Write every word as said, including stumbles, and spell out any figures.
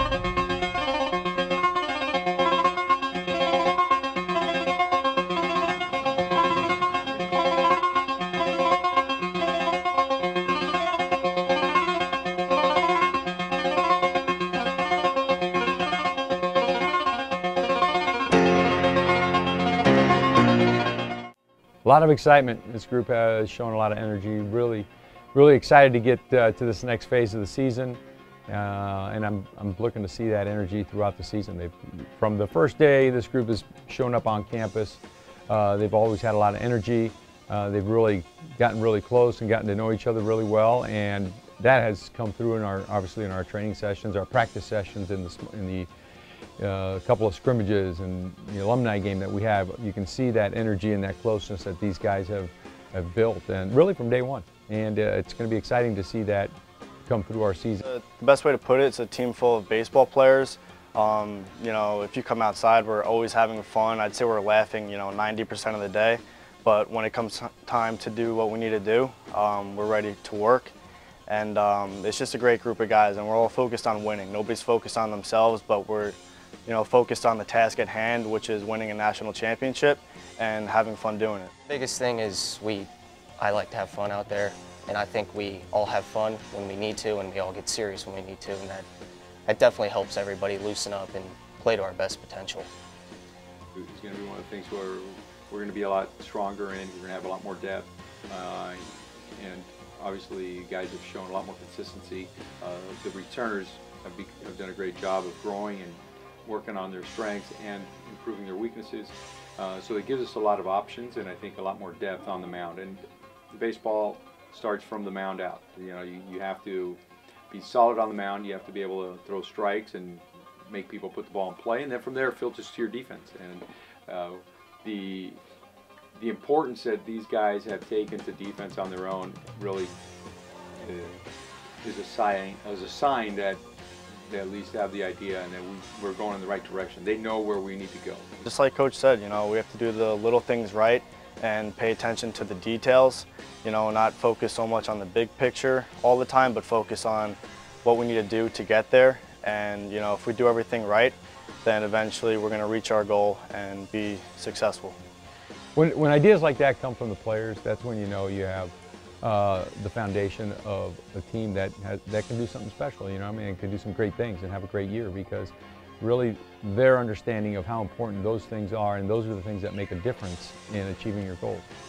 A lot of excitement. This group has shown a lot of energy. Really, really excited to get uh, to this next phase of the season, uh, and I'm I'm looking to see that energy throughout the season. They've, from the first day this group has shown up on campus, uh, they've always had a lot of energy. Uh, they've really gotten really close and gotten to know each other really well, and that has come through in our obviously in our training sessions, our practice sessions, in the in the Uh, a couple of scrimmages and the alumni game that we have. You can see that energy and that closeness that these guys have, have built, and really from day one. And uh, it's going to be exciting to see that come through our season. Uh, the best way to put it, it's a team full of baseball players. Um, you know, if you come outside, we're always having fun. I'd say we're laughing, you know, ninety percent of the day. But when it comes time to do what we need to do, um, we're ready to work. And um, it's just a great group of guys, and we're all focused on winning. Nobody's focused on themselves, but we're you know, focused on the task at hand, which is winning a national championship and having fun doing it. The biggest thing is we, I like to have fun out there, and I think we all have fun when we need to, and we all get serious when we need to, and that, that definitely helps everybody loosen up and play to our best potential. It's going to be one of the things where we're going to be a lot stronger in, we're going to have a lot more depth, uh, and obviously guys have shown a lot more consistency. Uh, the returners have, be, have done a great job of growing and working on their strengths and improving their weaknesses. Uh, so it gives us a lot of options and I think a lot more depth on the mound. And the baseball starts from the mound out. You know, you, you have to be solid on the mound, you have to be able to throw strikes and make people put the ball in play, and then from there it filters to your defense. And uh, the, the importance that these guys have taken to defense on their own really uh, is a sign, is a sign that they at least have the idea and that we, we're going in the right direction. They know where we need to go. Just like Coach said, you know, we have to do the little things right and pay attention to the details, you know, not focus so much on the big picture all the time, but focus on what we need to do to get there. And, you know, if we do everything right, then eventually we're going to reach our goal and be successful. When, when ideas like that come from the players, that's when you know you have Uh, the foundation of a team that has, that can do something special, you know what I mean, and can do some great things and have a great year, because really their understanding of how important those things are, and those are the things that make a difference in achieving your goals.